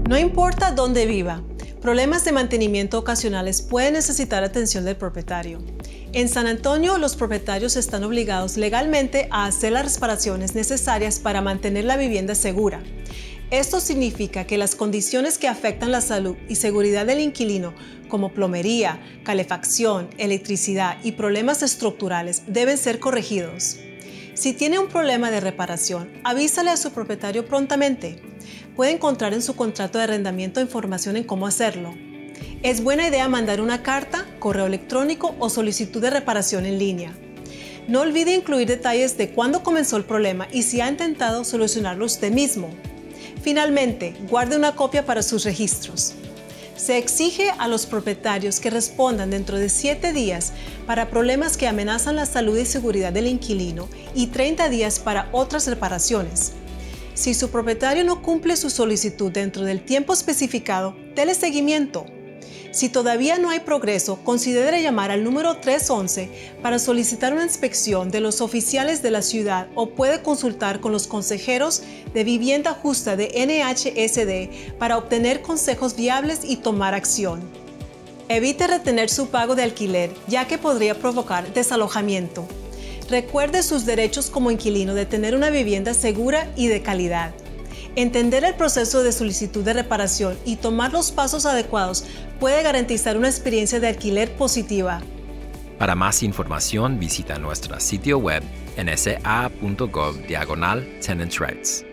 No importa dónde viva, problemas de mantenimiento ocasionales pueden necesitar atención del propietario. En San Antonio, los propietarios están obligados legalmente a hacer las reparaciones necesarias para mantener la vivienda segura. Esto significa que las condiciones que afectan la salud y seguridad del inquilino, como plomería, calefacción, electricidad y problemas estructurales, deben ser corregidos. Si tiene un problema de reparación, avísale a su propietario prontamente. Puede encontrar en su contrato de arrendamiento información en cómo hacerlo. Es buena idea mandar una carta, correo electrónico o solicitud de reparación en línea. No olvide incluir detalles de cuándo comenzó el problema y si ha intentado solucionarlo usted mismo. Finalmente, guarde una copia para sus registros. Se exige a los propietarios que respondan dentro de 7 días para problemas que amenazan la salud y seguridad del inquilino y 30 días para otras reparaciones. Si su propietario no cumple su solicitud dentro del tiempo especificado, dele seguimiento. Si todavía no hay progreso, considere llamar al número 311 para solicitar una inspección de los oficiales de la ciudad o puede consultar con los consejeros de vivienda justa de NHSD para obtener consejos viables y tomar acción. Evite retener su pago de alquiler, ya que podría provocar desalojamiento. Recuerde sus derechos como inquilino de tener una vivienda segura y de calidad. Entender el proceso de solicitud de reparación y tomar los pasos adecuados puede garantizar una experiencia de alquiler positiva. Para más información, visita nuestro sitio web nsa.gov/tenants rights.